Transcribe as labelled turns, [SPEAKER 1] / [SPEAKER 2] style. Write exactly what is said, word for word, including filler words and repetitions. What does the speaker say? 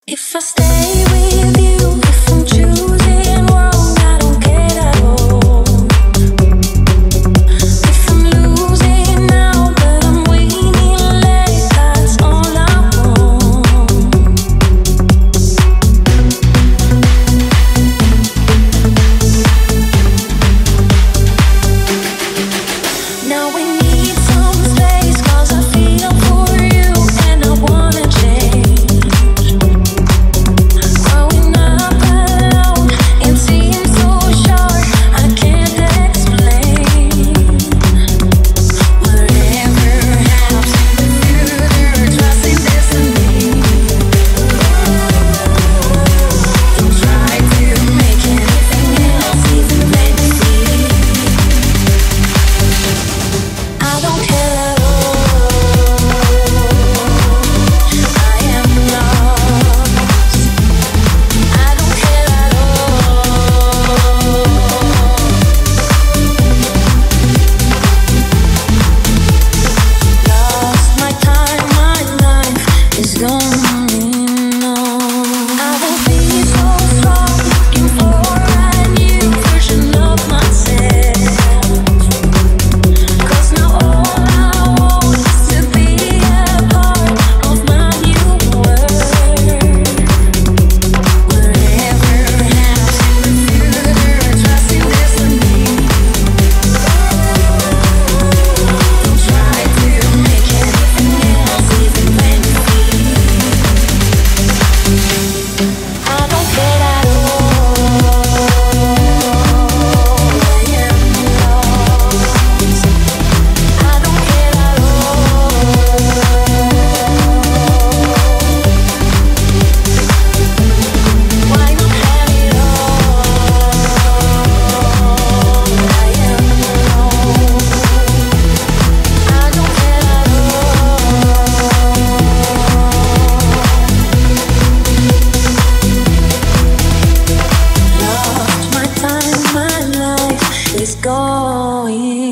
[SPEAKER 1] If I stay with you, if I'm choosing wrong, I don't care at all. If I'm losing now, but I'm winning late, that's all I want. Now we need some space, 'cause I feel for you and I wanna change. Going